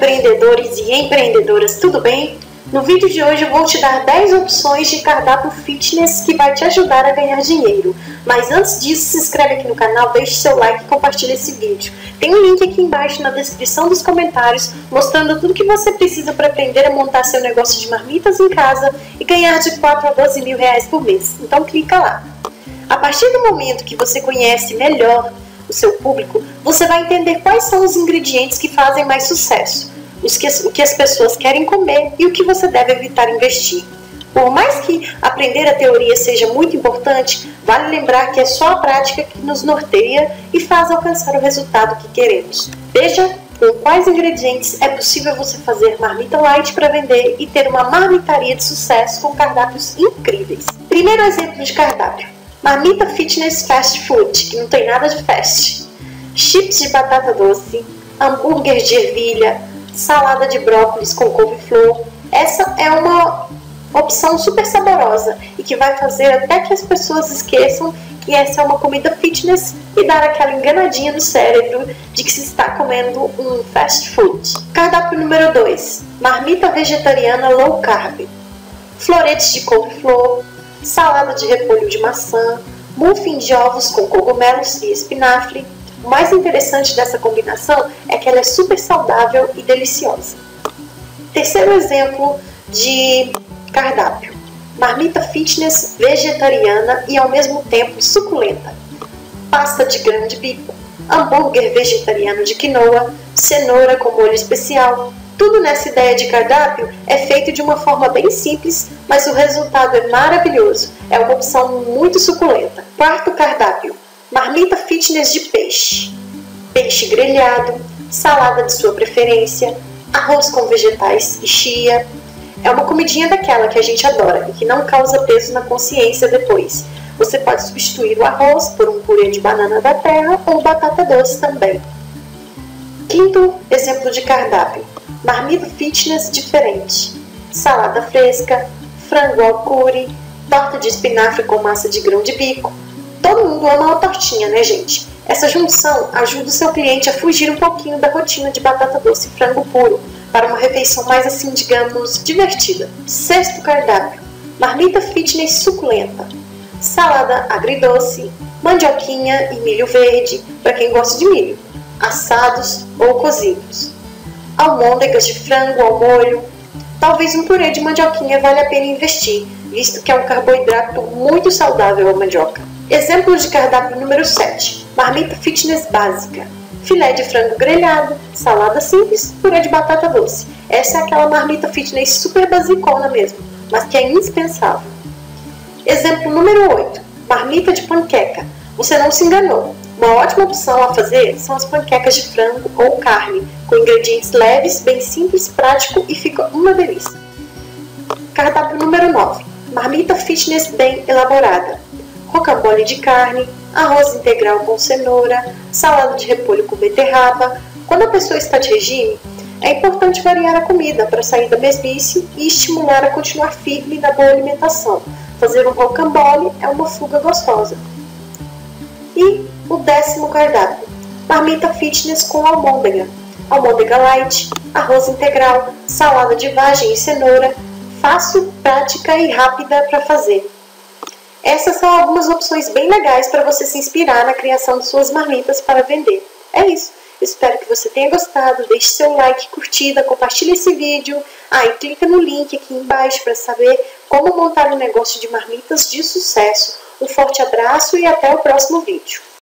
empreendedores e empreendedoras, tudo bem? No vídeo de hoje eu vou te dar 10 opções de cardápio fitness que vai te ajudar a ganhar dinheiro. Mas antes disso, se inscreve aqui no canal, deixe seu like e compartilhe esse vídeo. Tem um link aqui embaixo na descrição dos comentários mostrando tudo que você precisa para aprender a montar seu negócio de marmitas em casa e ganhar de 4 a 12 mil reais por mês. Então clica lá. A partir do momento que você conhece melhor o seu público, você vai entender quais são os ingredientes que fazem mais sucesso, o que as pessoas querem comer e o que você deve evitar investir. Por mais que aprender a teoria seja muito importante, vale lembrar que é só a prática que nos norteia e faz alcançar o resultado que queremos. Veja com quais ingredientes é possível você fazer marmita light para vender e ter uma marmitaria de sucesso com cardápios incríveis. Primeiro exemplo de cardápio: marmita fitness fast food, que não tem nada de fast. Chips de batata doce, hambúrguer de ervilha, salada de brócolis com couve-flor. Essa é uma opção super saborosa e que vai fazer até que as pessoas esqueçam que essa é uma comida fitness e dar aquela enganadinha no cérebro de que se está comendo um fast food. Cardápio número 2, marmita vegetariana low carb. Floretes de couve-flor, salada de repolho de maçã, muffin de ovos com cogumelos e espinafre. O mais interessante dessa combinação é que ela é super saudável e deliciosa. Terceiro exemplo de cardápio: marmita fitness vegetariana e ao mesmo tempo suculenta. Pasta de grão de bico, hambúrguer vegetariano de quinoa, cenoura com molho especial. Tudo nessa ideia de cardápio é feito de uma forma bem simples, mas o resultado é maravilhoso. É uma opção muito suculenta. Quarto cardápio: marmita fitness de peixe. Peixe grelhado, salada de sua preferência, arroz com vegetais e chia. É uma comidinha daquela que a gente adora e que não causa peso na consciência depois. Você pode substituir o arroz por um purê de banana da terra ou batata doce também. Quinto exemplo de cardápio: marmita fitness diferente. Salada fresca, frango ao curry, torta de espinafre com massa de grão de bico. Todo mundo ama uma tortinha, né, gente? Essa junção ajuda o seu cliente a fugir um pouquinho da rotina de batata doce e frango puro para uma refeição mais, assim, digamos, divertida. Sexto cardápio: marmita fitness suculenta. Salada agridoce, mandioquinha e milho verde, para quem gosta de milho, assados ou cozidos. Almôndegas de frango ao molho. Talvez um purê de mandioquinha vale a pena investir, visto que é um carboidrato muito saudável a mandioca. Exemplo de cardápio número 7, marmita fitness básica. Filé de frango grelhado, salada simples, purê de batata doce. Essa é aquela marmita fitness super basicona mesmo, mas que é indispensável. Exemplo número 8, marmita de panqueca. Você não se enganou. Uma ótima opção a fazer são as panquecas de frango ou carne, com ingredientes leves, bem simples, prático e fica uma delícia. Cardápio número 9, marmita fitness bem elaborada. Rocambole de carne, arroz integral com cenoura, salada de repolho com beterraba. Quando a pessoa está de regime, é importante variar a comida para sair da mesmice e estimular a continuar firme na boa alimentação. Fazer um rocambole é uma fuga gostosa. E o 10º cardápio: marmita fitness com almôndega. Almôndega light, arroz integral, salada de vagem e cenoura. Fácil, prática e rápida para fazer. Essas são algumas opções bem legais para você se inspirar na criação de suas marmitas para vender. É isso. Espero que você tenha gostado. Deixe seu like, curtida, compartilhe esse vídeo. E clica no link aqui embaixo para saber como montar um negócio de marmitas de sucesso. Um forte abraço e até o próximo vídeo.